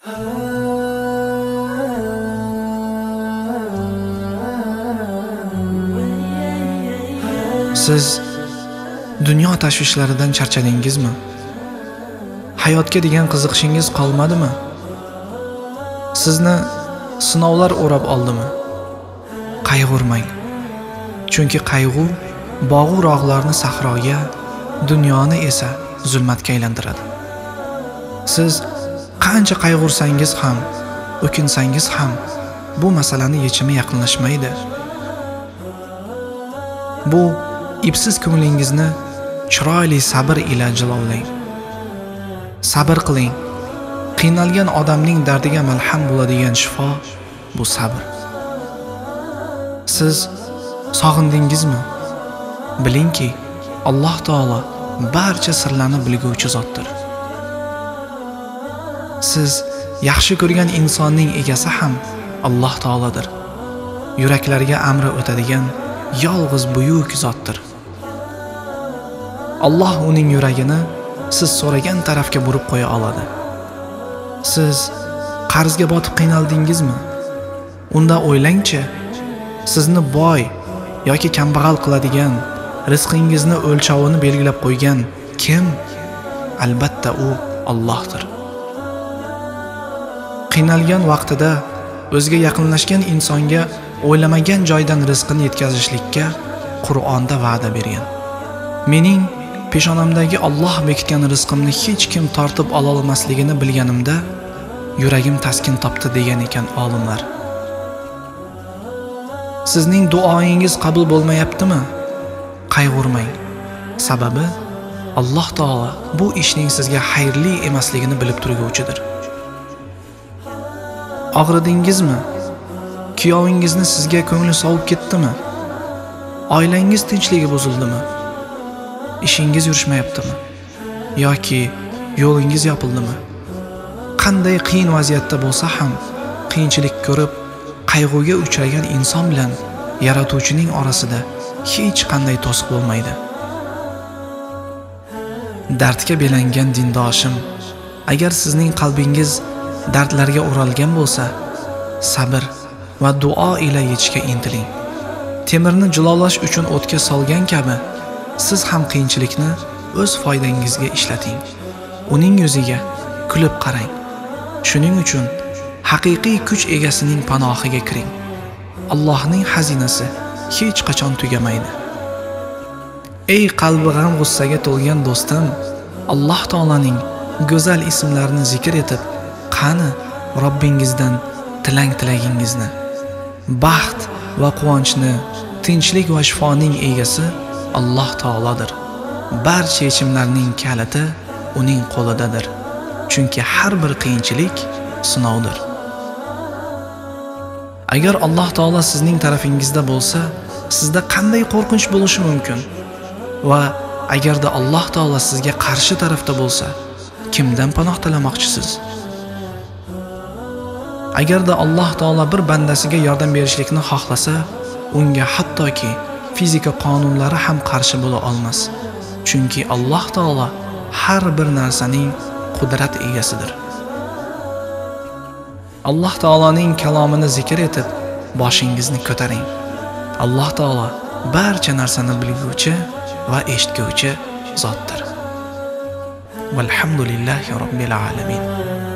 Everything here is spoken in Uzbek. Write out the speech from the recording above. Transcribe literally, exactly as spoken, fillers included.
Siz dunyo tashvishlaridan charchadingizmi? Hayotga degan qiziqishingiz qolmadimi? Sizni sinovlar o'rab oldimi? Qayg'urmang. Chunki qayg'u bog'u rog'larni sahroga, dunyoni esa zulmatga aylantiradi. Siz qancha qayg'ursangiz ham, o'kinsangiz ham bu masalani yechimi yaqinlashmaydi. Bu ipsiz ko'nglingizni chiroyli sabr ila jilovlang. Sabr qiling. Qiynalgan odamning dardiga malham bo'ladigan shifo bu sabr. Siz sog'indingizmi? Bilingki, Alloh taolo barcha sirlarni bilguvchi zotdir. Siz yaxshi ko'rgan insonning egasi ham Alloh taolodir. Yuraklarga amri o'tadigan yolg'iz buyuk zotdir. Alloh uning yuragini siz so'ragan tarafga burib qo'ya oladi. Siz qarzga botib qiynaldingizmi? Unda o'ylangchi, sizni boy yoki kambag'al qiladigan, rizqingizni o'lchovini belgilab qo'ygan kim? Albatta u Allohdir. Qiynalgan vaqtida o'ziga yaqinlashgan insonga o'ylamagan joydan rizqini yetkazishlikka Qur'onda va'da bergan. Mening peshonamdagi Alloh bekitgan rizqimni hech kim tortib ola olmasligini bilganimda yuragim taskin topdi degan ekan olimlar. Sizning duoingiz qabul bo'lmayaptimi? Qayg'urmang. Sababi Alloh taolo bu ishning sizga xayrli emasligini bilib turguvchidir. Og'ridingizmi? Kuyovingizni sizga ko'ngli sovib ketdimi? Oilangiz tinchligi buzildimi? Ishingiz yurishmayaptimi? Yoki yo'lingiz yopildimi? Qanday qiyin vaziyatda bo'lsa ham, qiyinchilik ko'rib, qayg'uga uchragan inson bilan yaratuvchining orasida hech qanday to'siq bo'lmaydi. Dardga belangan dindoshim, agar sizning qalbingiz dardlarga o'ralgan bo'lsa, sabr va duo ila yechishga intiling. Temirni jilovlash uchun o'tga solgan kabi, siz ham qiyinchilikni o'z foydangizga ishlating. Uning yuziga kulib qarang. Shuning uchun haqiqiy kuch egasining panohiga kiring. Allohning xazinasi hech qachon tugamaydi. Ey qalbi g'am g'ussaga to'lgan do'stim, Alloh taolaning go'zal ismlarini zikr etib, qani Robbingizdan tilang tilagingizni. Baxt va quvonchni, tinchlik va shifoning egasi Alloh taolodir. Barcha yechimlarning kaliti uning qo'lidadir. Chunki har bir qiyinchilik sinovdir. Agar Alloh taolo sizning tarafingizda bo'lsa, sizda qanday qo'rqinch bo'lishi mumkin? Va agarda Alloh taolo sizga qarshi tarafda bo'lsa, kimdan panoh tilamoqchisiz? Agarda Alloh taolo bir bandasiga yordam berishlikni xohlasa, unga hattoki fizika qonunlari ham qarshi bo'la olmas. Chunki Alloh taolo har bir narsaning qudrat egasidir. Alloh taoloning kalomini zikr etib, boshingizni ko'taring. Alloh taolo barcha narsani bilguvchi va eshitguvchi zotdir. Valhamdulillahi robbil alamin.